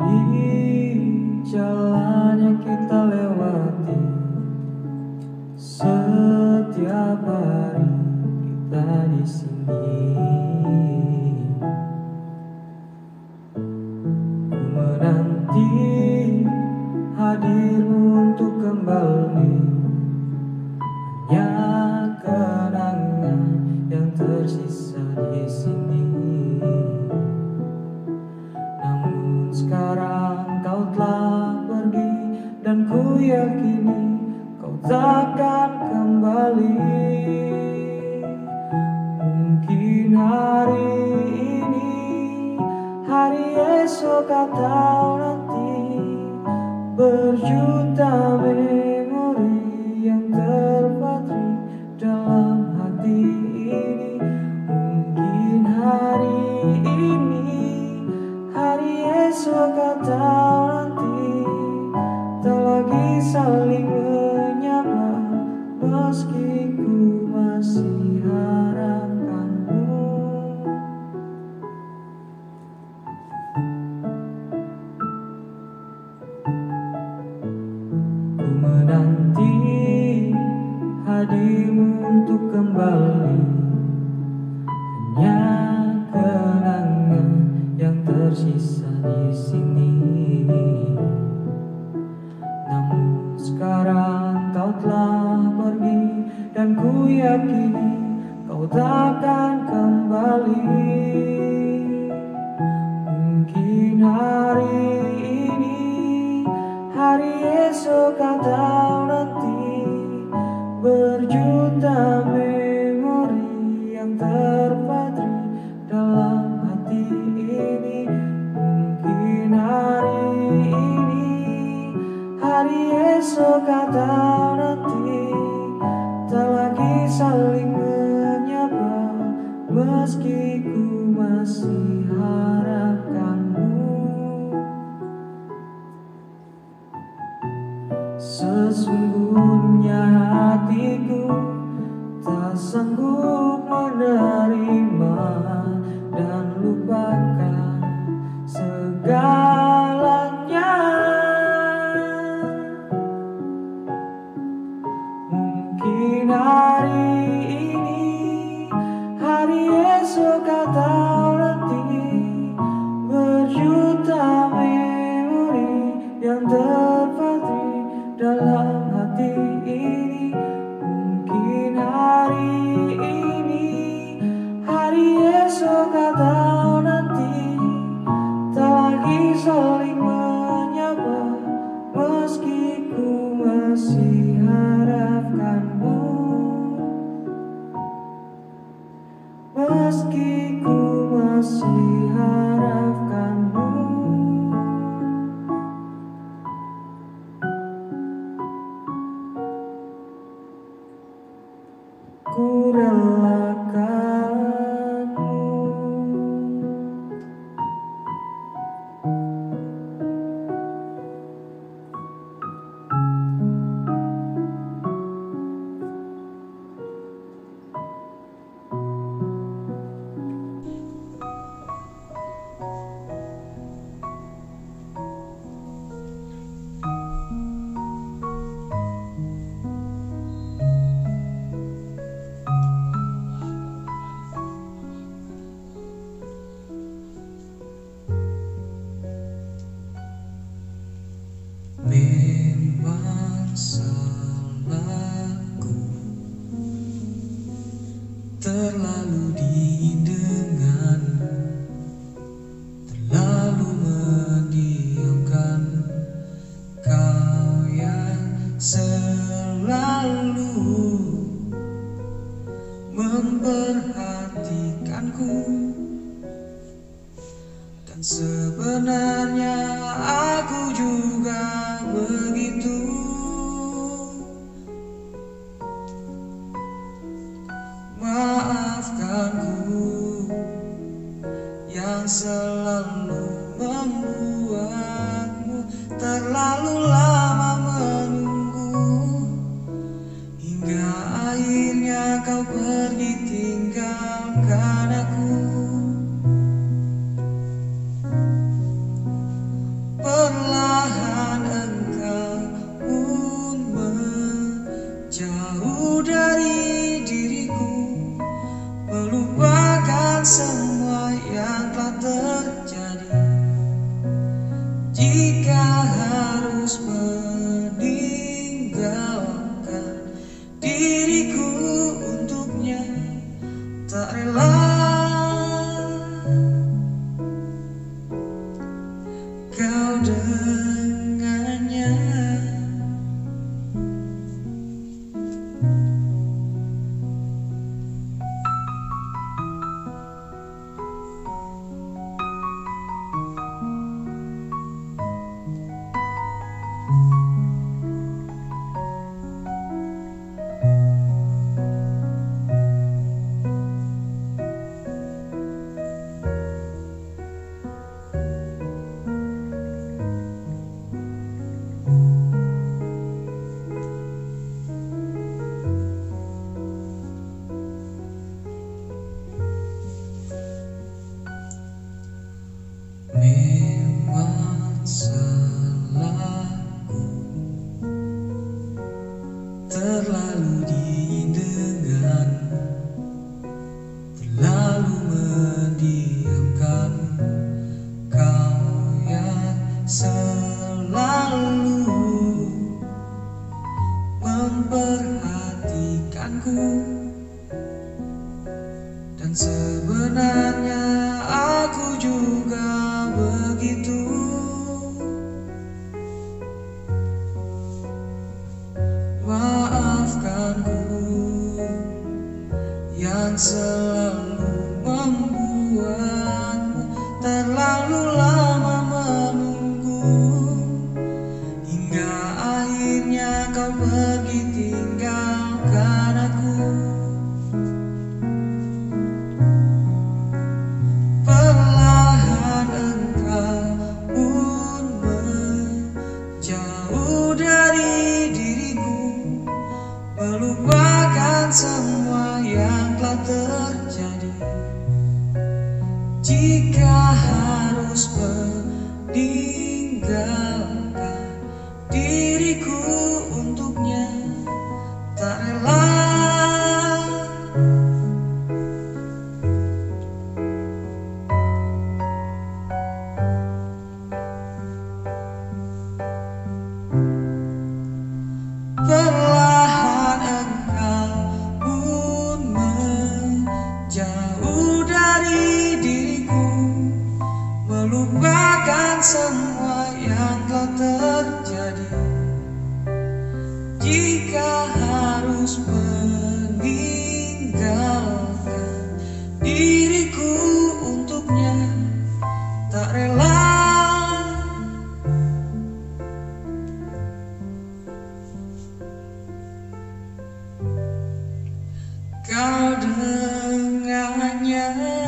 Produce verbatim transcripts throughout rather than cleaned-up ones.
dari jalan yang kita lewati, setiap hari kita di sini. Ku menanti hadirmu untuk kembali, hanya kenangan yang tersisa di sini. Namun sekarang kau telah pergi, dan ku yakini kau takkan kembali. Mungkin hari ini, hari esok atau nanti, berjuta memori yang terpatri dalam hati ini. Mungkin hari ini, hari esok atau nanti, tak lagi saling menyapa, meski ku masih harapkanmu. Ku menanti hadirmu untuk kembali, hanya kenangan yang tersisa di sini. Namun sekarang kau telah pergi, dan ku yakini kau takkan kembali. Mungkin hari ini, hari esok atau nanti, berjuta memori yang terpatri dalam hati ini. Mungkin hari ini, hari esok atau nanti, tak lagi saling menyapa, meski ku masih harapkanmu. Sesungguhnya hatiku tak sanggup menerima dan lupakan segalanya. Mungkin hari ini, hari esok atau nanti, berjuta memori yang terpatri dalam hati ini. Mungkin hari ini, hari esok atau nanti, tak lagi saling menyapa, meski ku masih harapkanmu. Meski ku masih harapkanmu. Ku relakanmu. Memang salahku, terlalu didenganmu, terlalu mendiamkan. Kau yang selalu memperhatikanku, dan sebenarnya aku juga begitu. Maafkanku yang selalu membuatmu terlalu lama menunggu, hingga akhirnya kau pergi tinggalkan aku. melupakan semua yang telah terjadi. Jika harus meninggalkan diriku untuknya, tak rela kau dengannya. Memang salahku terlalu dingin denganmu, terlalu mendiamkan kau yang selalu memperhatikanku. Dan sebenarnya aku juga begitu. Maafkanku yang selalu membuatmu terlalu lama menunggu, hingga akhirnya kau pergi tinggalkan aku. Perlahan engkau pun menjauh dari diriku, melupakan semua yang telah terjadi. Jika harus meninggalkan diriku untuknya, tak rela perlahan engkau pun menjauh dari diriku, melupakan semua yang telah terjadi. Jika harus meninggalkan diriku untuknya, tak rela kau dengannya.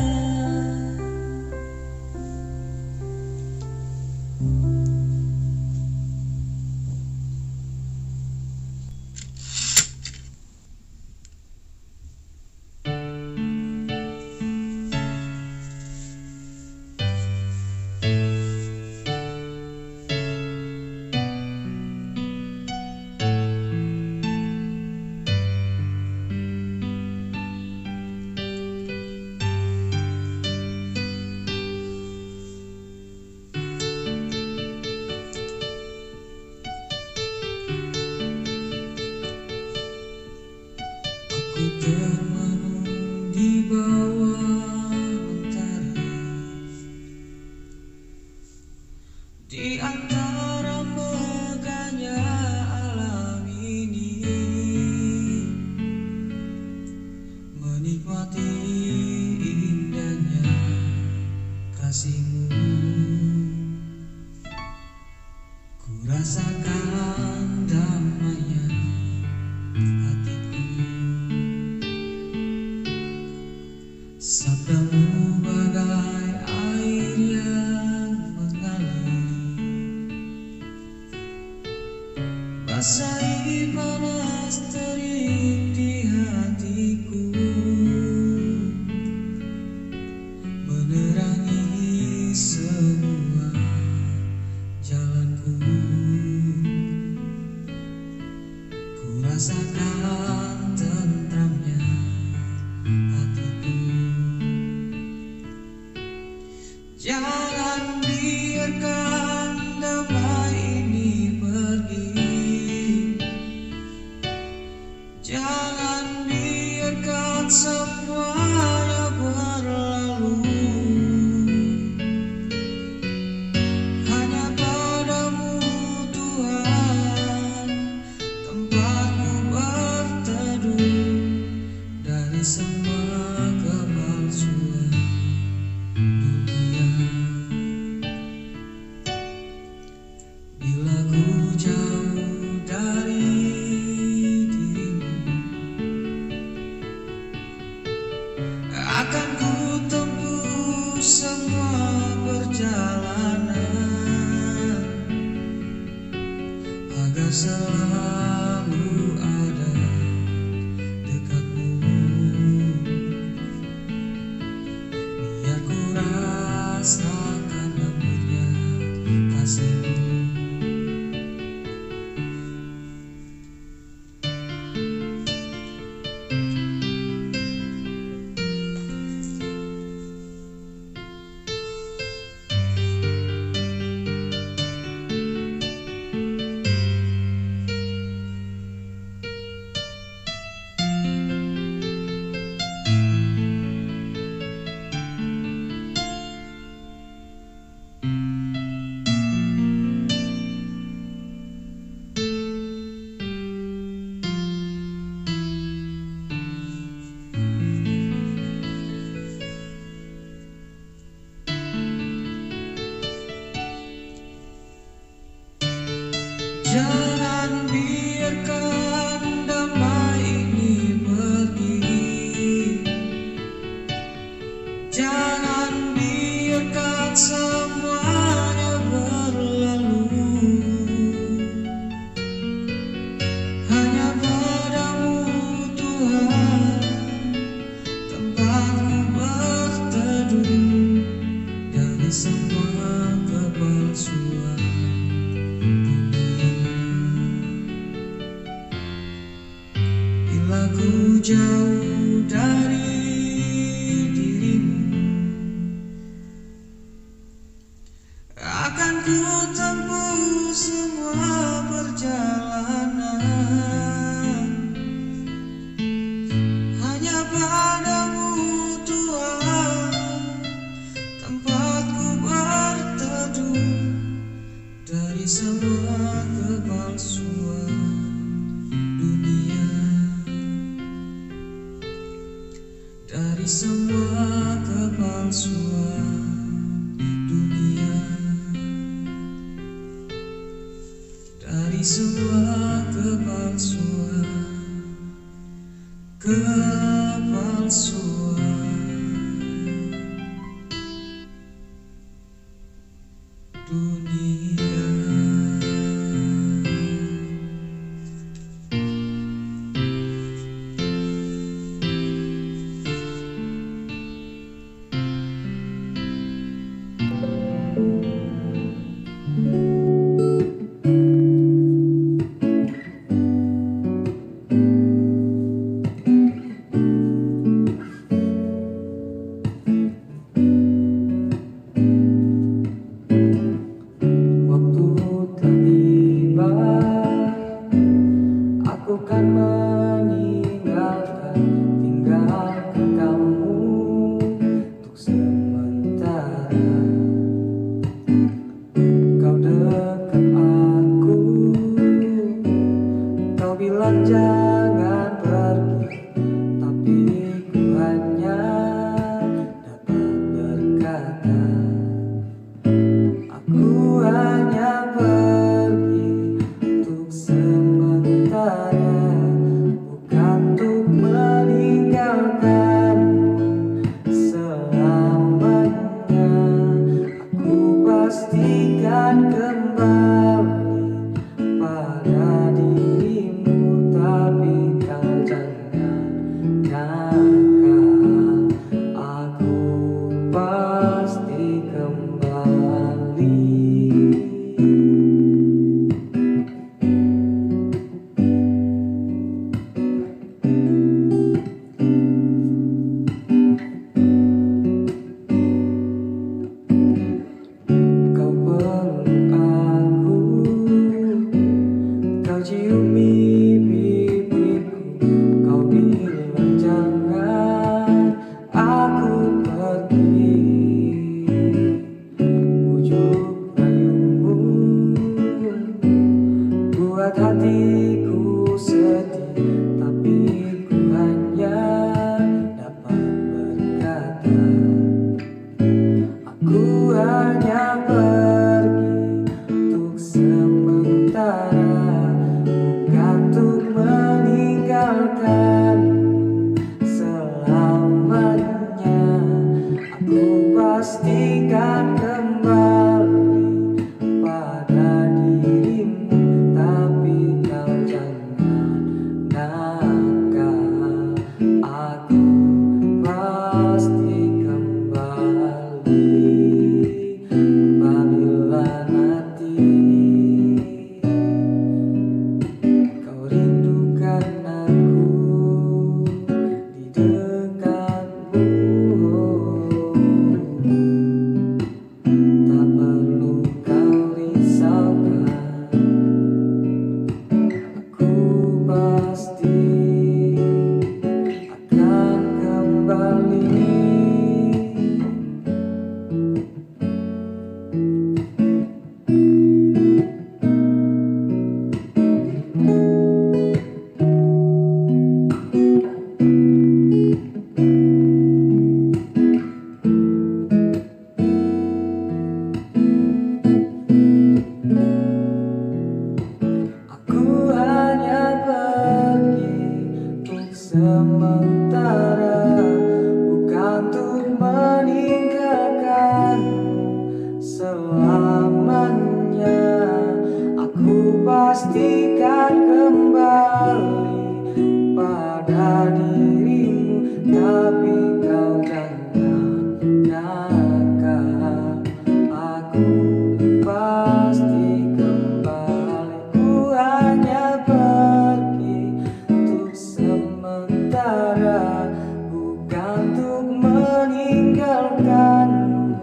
Aku termenung di bawah mentari, di antara megahnya alam ini, menikmati indahnya kasihmu. Ku rasakan damainya hatiku, sabdamu bagai air yang mengalir, basahi panas terik di hatiku, menerangi semua jalanku. Ku rasakan tentramnya hatiku. dari semua kepalsuan dunia. Bila ku jauh dari dirimu, akan ku tempuh semua perjalanan agar selalu ada dekatmu. Biar ku rasakan lembutnya kasihmu. Jangan biarkan damai ini pergi. Jangan biarkan semuanya berlalu. Hanya padamu Tuhan tempatku berteduh dari semua kepalsuan. Bila ku jauh dari dirimu, akan ku tempuh semua perjalanan hanya padamu Tuhan tempatku berteduh dari semua kepalsuan dunia. Dari semua kepalsuan dunia. Dari semua kepalsuan Kepalsuan dunia. Aku pasti kembali apabila nanti kau rindukan aku di dekatmu. Tak perlu kau risaukan, aku pasti akan kembali. Aku hanya pergi untuk sementara, bukan untuk meninggalkanmu selamanya. Aku pastikan kembali pada dirimu, tapi kau jangan nakal. Aku pasti kembali. Ku hanya pergi untuk sementara, bukan untuk meninggalkanmu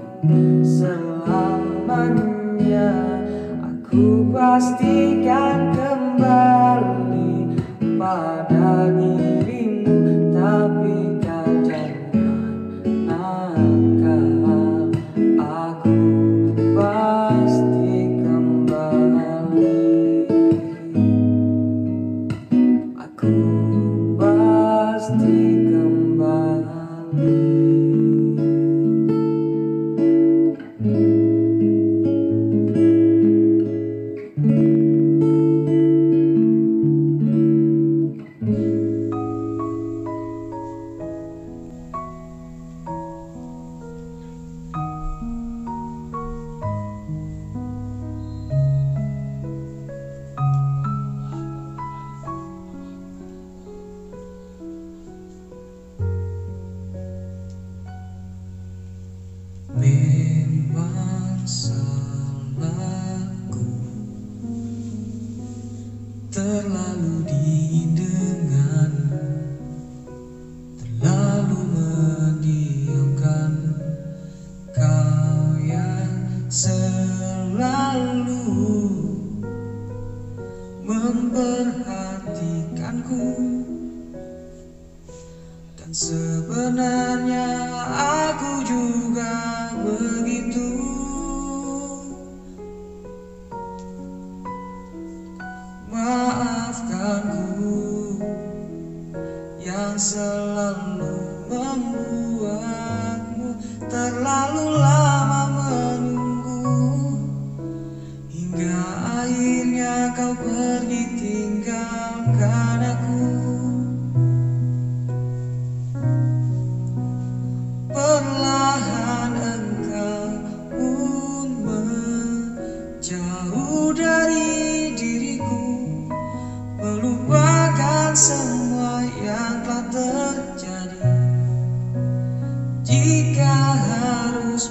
selamanya. Aku pastikan kembali pada dirimu, tapi kau jangan nakal. Aku pasti kembali. Aku pasti kembali. Memang salahku terlalu dingin denganmu, terlalu mendiamkan. Kau yang selalu memperhatikanku, dan sebenarnya aku juga begitu. Maafkanku yang selalu membuatmu terlalu lama menunggu, hingga akhirnya kau pergi tinggalkan aku. Perlahan engkau pun menjauh dari diriku, melupakan semua yang telah terjadi. Jika harus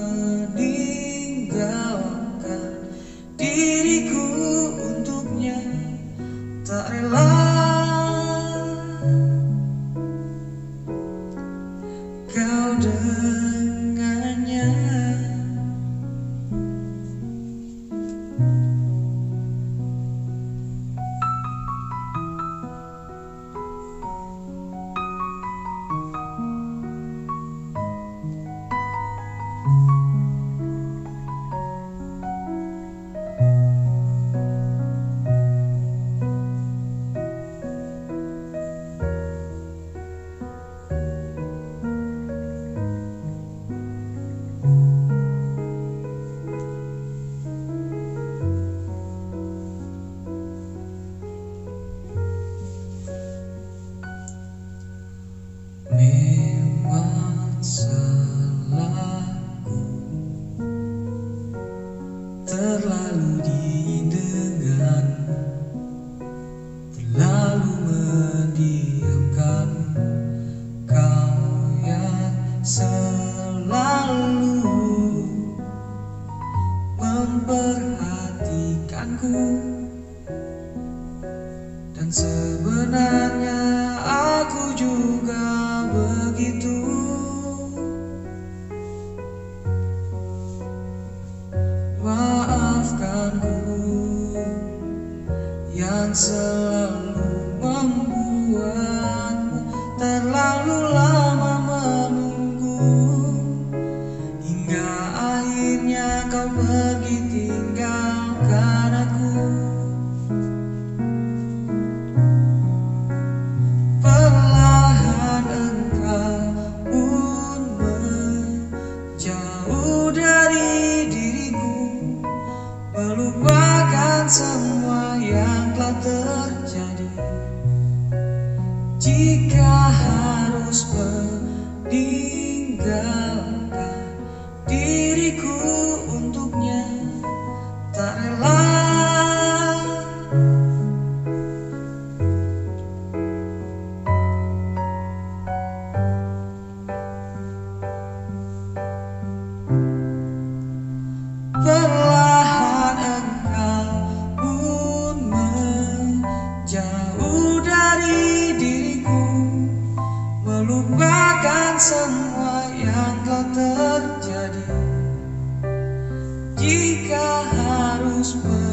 meninggalkan diriku untuknya, tak rela kau dengannya. begitu. Maafkanku yang selalu membuatmu terlalu lama menunggu, hingga akhirnya kau pergi tinggalkan aku. Perlahan engkau pun menjauh dari diriku, melupakan semua yang telah terjadi. Jika harus meninggalkan diriku untuknya, tak rela. Perlahan engkau pun menjauh dari diriku, melupakan semua yang telah terjadi. Jika harus